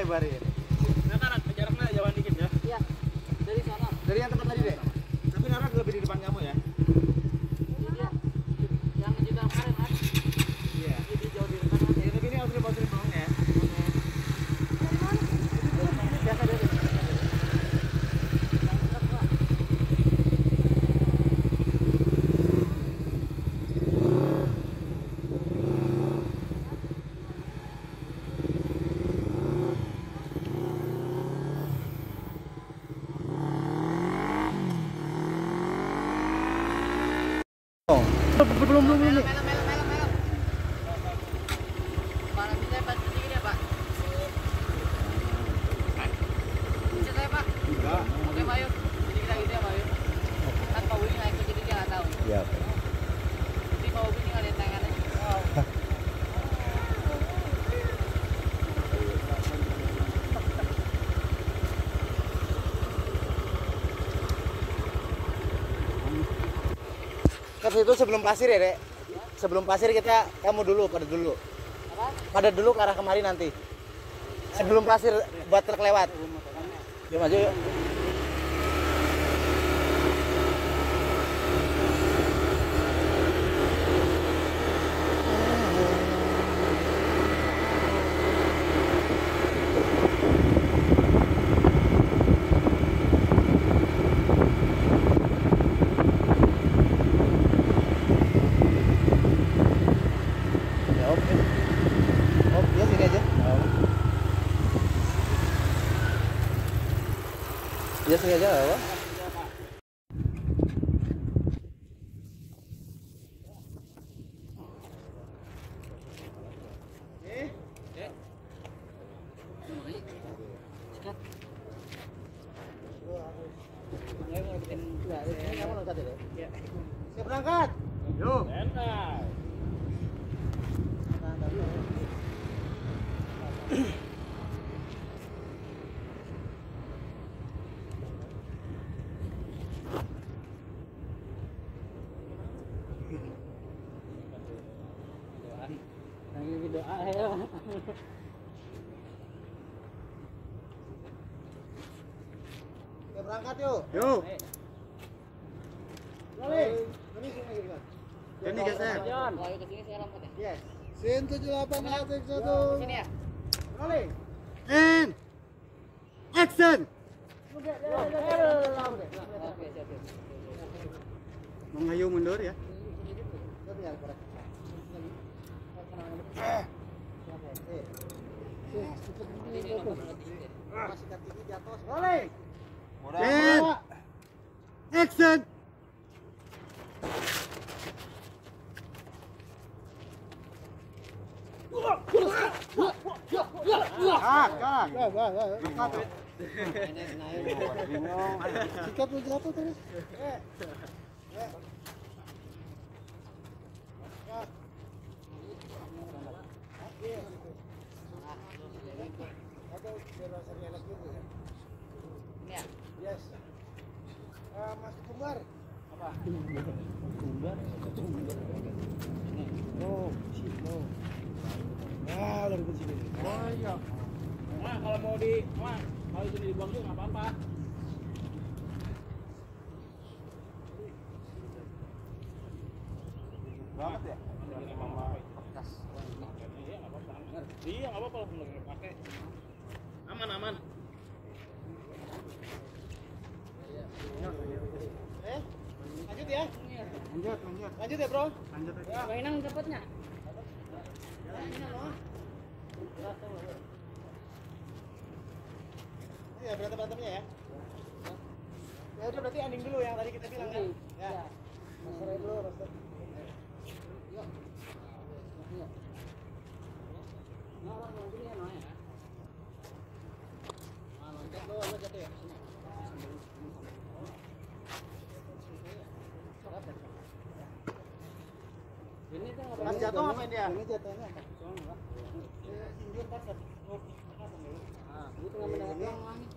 lebarin. Nah, kan jaraknya jauhan dikit ya. Iya. Dari sana. Dari yang tempat tadi deh. Tapi Nara lebih di depan kamu ya. Iya. Yang juga kemarin kan. Iya. Jadi jauh di depan kan. Ya, tapi ini outfit doang ya. Biasa deh. Belum. Melok. Mana bisa bantu dikit ya, Pak? Bisa saya, Pak? Enggak. Oke, Pak, yuk. Jadi kita gitu ya, Pak, yuk. Kan Pak Budi naik jadi dia nggak tahu. Iya. Jadi Pak Budi ngalihin tangannya. Wow. Ke situ sebelum pasir ya, Dek. Sebelum pasir kamu dulu, pada dulu. Apa? Pada dulu ke arah kemari nanti. Sebelum pasir buat truk lewat. Yuk maju yuk. Ya, oke. Oh, ya sini aja. Ya sini aja, apa? Siap berangkat. Yuk. Enak. Lagi doa ya. Siap berangkat yuk. Yuk. Ini geser. Kalau ke sini saya lompat ya. Yes. Sin 78 Atik Ke 1. sini ya. Rolling. And action. Oke, siap. Mengayu mundur ya. Rolling. And action. Sikat lu jatuh terus. Ini ya. Yes. Mas Kumbar. Apa? Kumbar. Oh, sini. Nah, dari sini. Oh iya. Wah, kalau mau kalau itu dibuang juga nggak apa-apa. Banget ya? Iya, nggak apa-apa kalau nggak pakai. Aman. Lanjut ya? Lanjut. Lanjut ya, Bro? Lanjut aja. Bang Inang cepatnya. Ya, berantem-berantemnya ya? Ya udah berarti ending dulu yang tadi kita bilang kan? Ya. Masalah dulu, Roster. Ini tuh nggak Pas jatuh ngapain dia? Ini jatuhnya apa? Indian pasar. itu nggak mendapat uang lagi.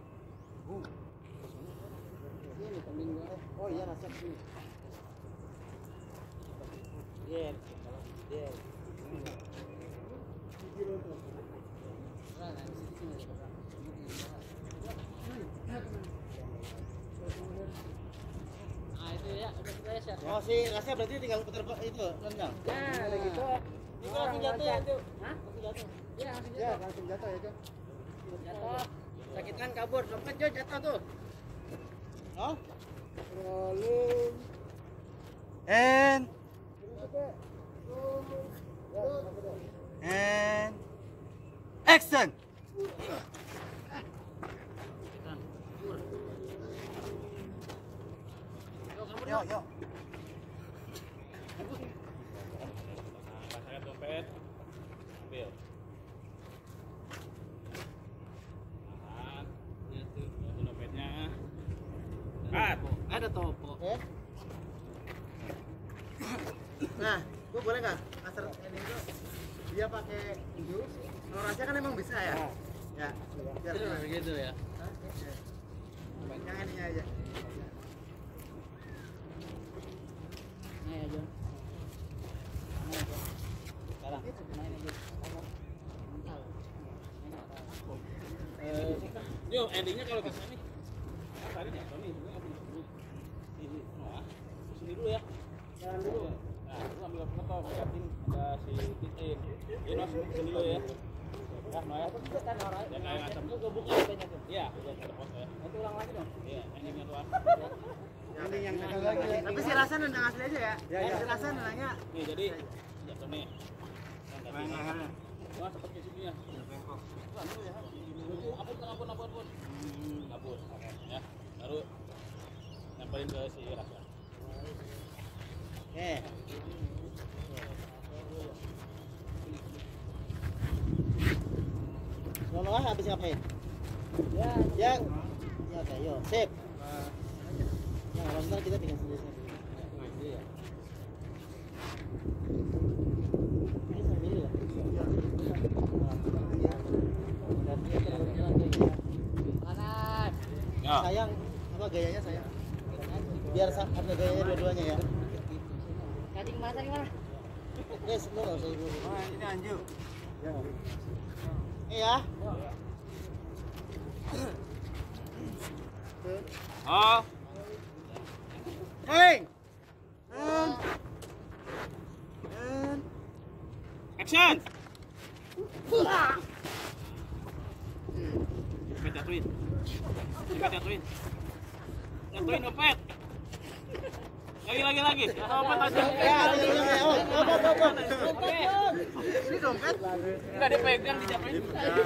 Ini kambing gua. Oh iya, nasab sini. Iya. Iya. Nah, di sini. Ya, udah stres ya. Oh, si rasnya berarti tinggal putar itu, nendang. Nah, udah gitu. Itu langsung jatuh ya, itu. Hah? Langsung jatuh. Iya, langsung Ya, jatuh. langsung jatuh ya, Jo. Jatuh. Sakit kan kabur, dompet Jo jatuh tuh. Oh? Rolling. And action. Yuk, yuk. Saya dompet. Ambil. Tahan. Itu dompetnya. Kat. Ada topo. Eh? Nah, gua boleh nggak master ini tuh dia pakai jus, kalau rasa kan emang bisa ya? Ya, biar Gitu ya. Hah? Ya. Yang ininya aja. Nih aja. Sekarang. Main aja. Yo, endingnya kalau bisa nih. Tadi ya, Tony. Ini, Noah. Sini dulu ya. Jalan dulu. Nah, lu ambil foto, liatin ada si Titin. Ini masuk sini dulu ya. Ya, Noah ya. Kan orang. Ya, kayak ngacem. Lu gue buka banyak tuh. Iya, udah ada foto ya. Nanti ulang lagi dong. Iya, endingnya doang. Ini yang tekan lagi. Tapi si rasa nendang asli aja ya? Ya, ya. Si rasa nendangnya Nih, jadi jatuh nih. Main lehernya. Wah, cepet ke sini ya. Ampun. Ampun. Oke, ya. Baru nyamperin ke si Rasa. Oke. Noah habis ngapain? Ya, Ya. Ya oke, yuk. Sip. Ya, kalau ntar kita bikin sendiri. Iya. Ini sambil ya. kanan. Ya. Sayang apa gayanya sayang? Biar ada gayanya dua-duanya ya. Cacing mana tadi mana? Yes, lu nggak usah ibu. Ini anju. Ya. Iya. Oh, Hey. action. Dompet jatuhin. Jatuhin dompet. Lagi. Dompet aja. Ya, dompet. Ini dompet. Enggak dipegang, dijatuhin.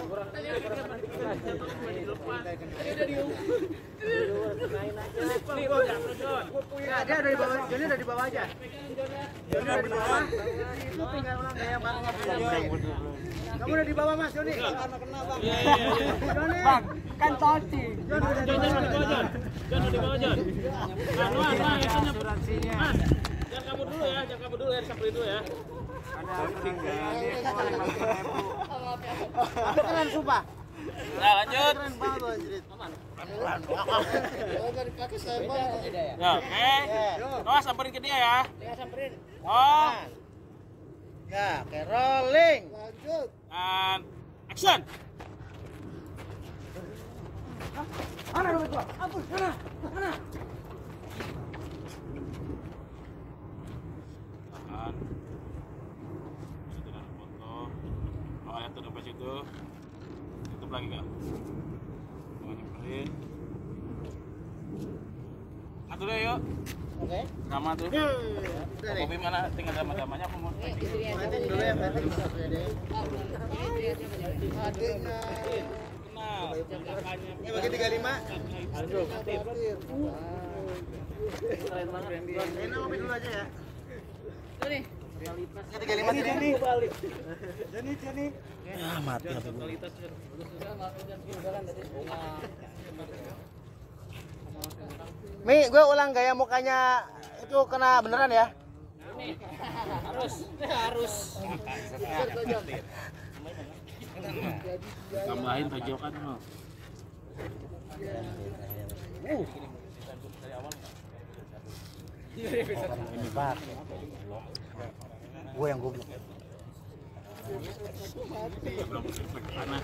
Ya, dia ada di bawah. Joni ada di bawah aja. Joni ada di bawah. Itu tinggal ulang gaya bareng. Kamu udah di bawah Mas Joni. Karena kena Bang. Iya. Joni. Kan tadi. Joni udah di bawah. Jangan di bawah, Jon. Nah, itunya. Asuransinya. Mas, jangan kabur dulu ya, samperin dulu ya. Ada asuransinya. Dia keluarin 50.000. Itu keren sumpah. Nah, lanjut. Keren banget loh anjir. Aman. Dari kaki saya banget. Ya, oke. Noah samperin ke dia ya. Ya samperin. Oh, Ya, oke rolling. Lanjut. and action. Mana dompet gua? Ampun, mana? Tahan. Itu ada foto. Oh, lihat tuh dompet situ. Tutup lagi nggak? Mau nyamperin. Satu deh yuk. Oke. Sama tuh. Udah nih. Kopi mana? Tinggal damanya apa mau? Nih, istri aja. Matiin dulu ya, matiin satu ya deh. Kenal. Kakaknya. Ini bagi 35. Keren banget. Ini ngopi dulu aja ya. Tuh nih. Ini 35 sih Joni. Joni. Ya mati apa gua. Mi, gue ulang gaya mukanya itu kena beneran ya? Harus. Tambahin tajokan lo. Ini Pak. Gue yang goblok. Belum efek panas.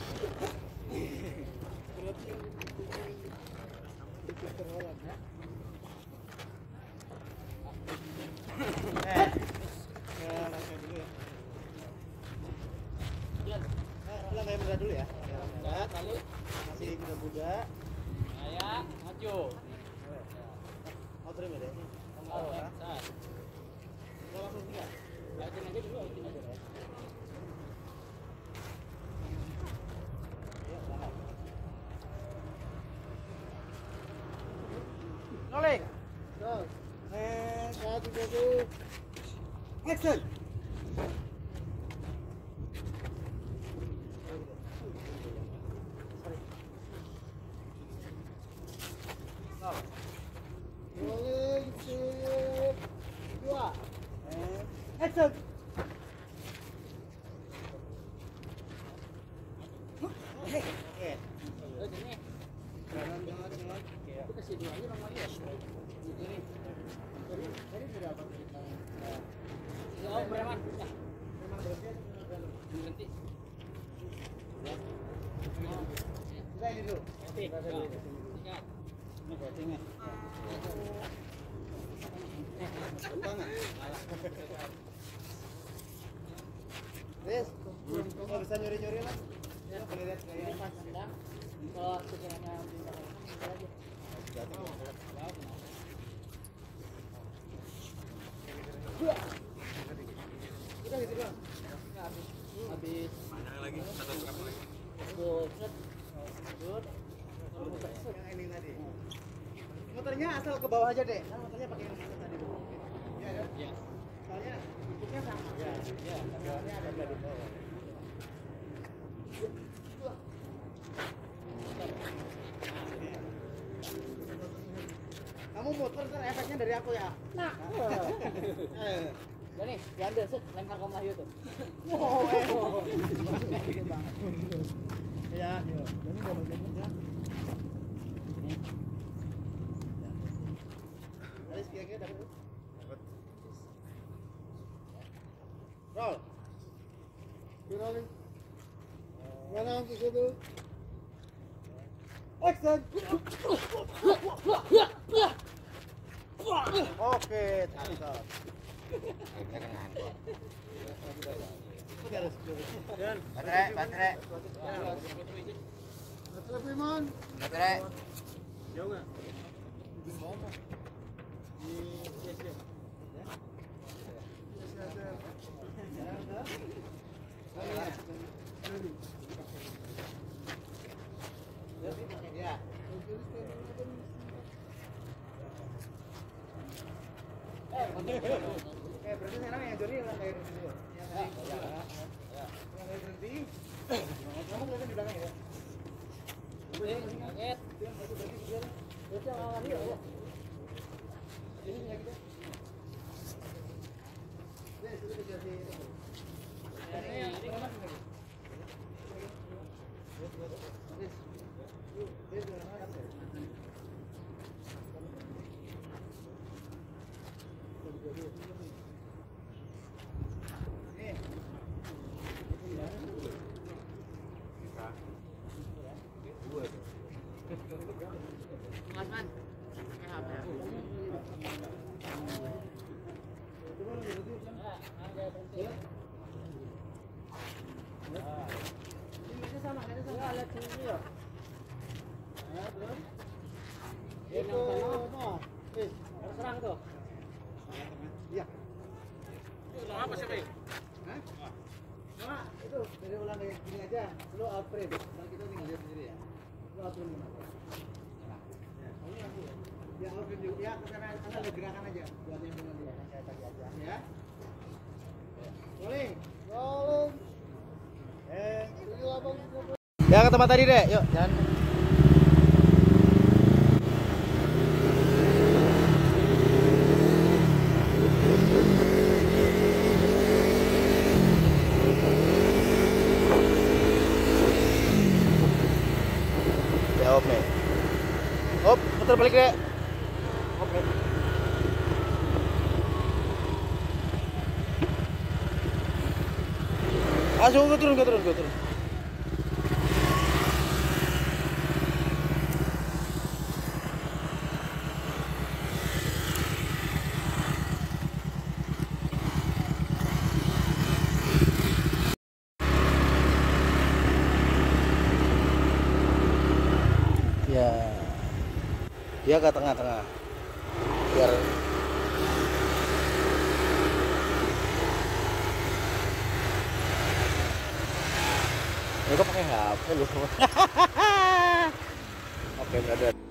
Tuh. Mau terima deh. Oh, sah. Mau langsung tinggal. Aikin aja dulu, aikin aja. Rolling. Go. And 1, 2, 3. Action. Rolling. 2. And action. Oke. Sini. Jalan. Itu kasih dua aja Bang Mayu. Ini. Tadi sudah apa? Oh, preman. Ya. Memang berhenti. Berhenti. Kita ini dulu. Berhenti. Sikat. Ini berhentinya. Tangan. Wes, kalau bisa nyuri-nyuri lah. Ya, boleh lihat Ini kayak pas nendang. Kalau sekiranya bisa aja. kita gitu doang. Habis. Panjang lagi, satu kamu lagi. Tuh, set. Dud. Kalau muter set. Yang ini tadi. Motornya asal ke bawah aja deh. Kan motornya pakai yang motor tadi. Iya kan? Iya. Soalnya bentuknya sama. Iya. Soalnya ada di bawah. Kamu muter ntar efeknya dari aku ya. Nah. Udah nih, diambil set, lempar ke Mahyu tuh. Ya, ini mau ya. Alis kira-kira dapat. Roll. Rolling. Mana ke situ? Action. Oke, tangkap. Baterai. Baterai Primon. Baterai. Jauh nggak? Ya. Berarti sekarang yang Joni yang kayak dulu. Yang kayak berhenti. Kamu kelihatan di belakang ya? Kaget. Berarti yang awal dia ya. Ini punya kita. Ya, itu sudah jadi. Mas Man. Serang tuh. Iya. Apa sih, Bang? Hah? Nah, itu dari ulang kayak gini aja. Lu out frame. Nah, kita tinggal lihat sendiri ya. Lu out frame gimana? Ya, out frame juga. Ya, karena ada gerakan aja. Buat yang dengan dia. Kayak tadi aja. Ya. Rolling. Ya, ke tempat tadi deh. Yuk, jalan. Oke. Op, putar balik deh. Oke. Langsung gue turun. Ya. Dia ke tengah-tengah. Biar lu kok pakai HP lu. Oke, brother.